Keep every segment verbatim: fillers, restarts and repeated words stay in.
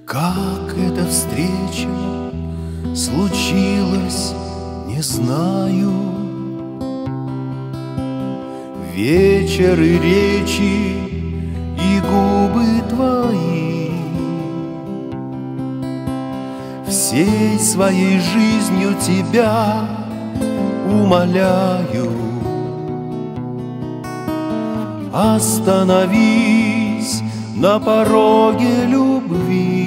Как эта встреча случилась, не знаю. Вечер и речи, и губы твои всей своей жизнью тебя умоляю. Остановись на пороге любви.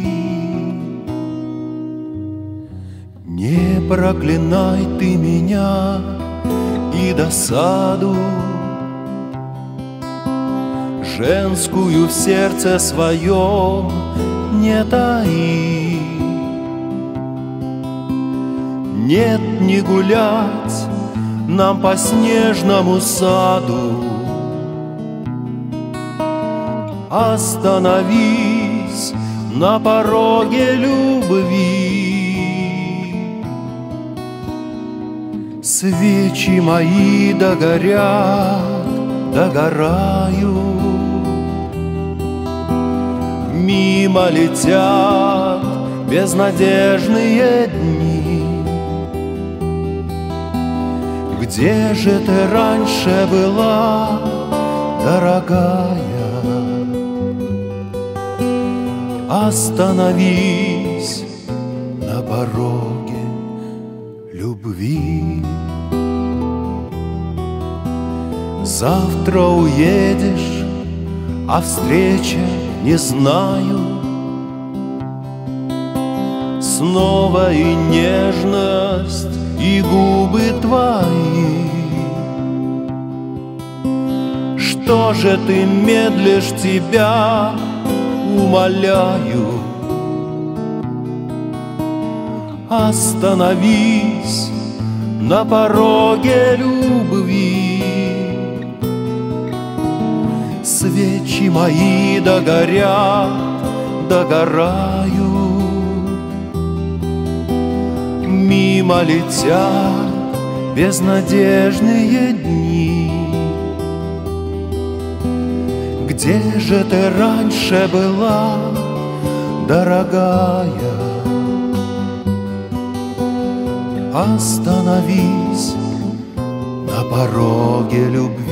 Не проклинай ты меня и досаду женскую в сердце своем не таи. Нет, не гулять нам по снежному саду. Остановись на пороге любви. Свечи мои догорят, догорают, мимо летят безнадежные дни. Где же ты раньше была, дорогая? Остановись на пороге любви. Завтра уедешь, а встреча не знаю. Снова и нежность, и губы твои. Что же ты медлишь, тебя умоляю? Остановись на пороге любви. Свечи мои догорят, догорают, мимо летят безнадежные дни. Где же ты раньше была, дорогая? Остановись на пороге любви.